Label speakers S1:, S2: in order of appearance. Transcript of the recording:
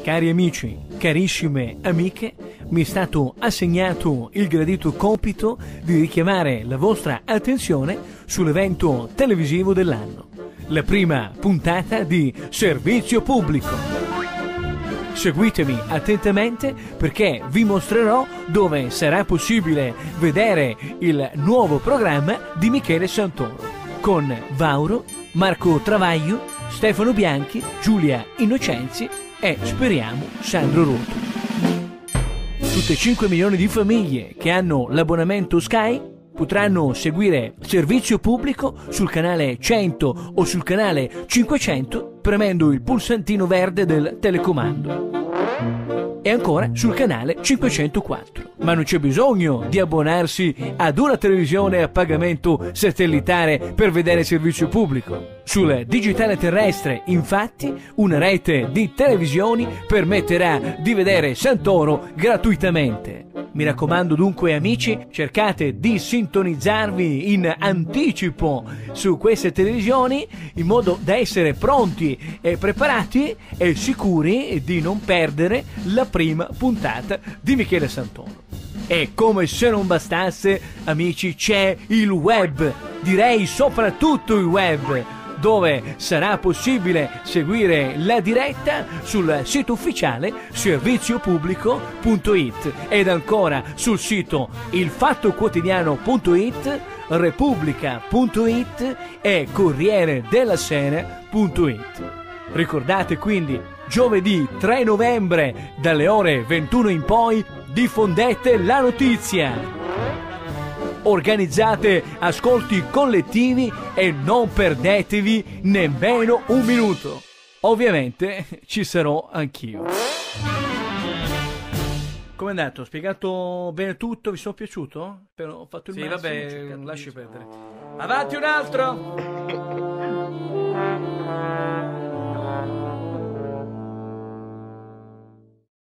S1: Cari amici, carissime amiche, mi è stato assegnato il gradito compito di richiamare la vostra attenzione sull'evento televisivo dell'anno, la prima puntata di Servizio Pubblico. Seguitemi attentamente perché vi mostrerò dove sarà possibile vedere il nuovo programma di Michele Santoro, con Vauro, Marco Travaglio, Stefano Bianchi, Giulia Innocenzi e, speriamo, Sandro Roto. Tutte 5 milioni di famiglie che hanno l'abbonamento Sky potranno seguire Servizio Pubblico sul canale 100 o sul canale 500 premendo il pulsantino verde del telecomando. E ancora sul canale 504. Ma non c'è bisogno di abbonarsi ad una televisione a pagamento satellitare per vedere Servizio Pubblico. Sul digitale terrestre, infatti, una rete di televisioni permetterà di vedere Santoro gratuitamente. Mi raccomando dunque, amici, cercate di sintonizzarvi in anticipo su queste televisioni in modo da essere pronti e preparati e sicuri di non perdere la prima puntata di Michele Santoro. E come se non bastasse, amici, c'è il web, direi soprattutto il web, dove sarà possibile seguire la diretta sul sito ufficiale serviziopubblico.it ed ancora sul sito ilfattoquotidiano.it, repubblica.it e corrieredellasera.it. Ricordate quindi, giovedì 3 novembre dalle ore 21 in poi diffondete la notizia. Organizzate ascolti collettivi e non perdetevi nemmeno un minuto. Ovviamente ci sarò anch'io. Com'è andato? Ho spiegato bene tutto? Vi sono piaciuto? Però ho fatto il massimo.
S2: Sì, vabbè, lasci perdere.
S1: Avanti un altro!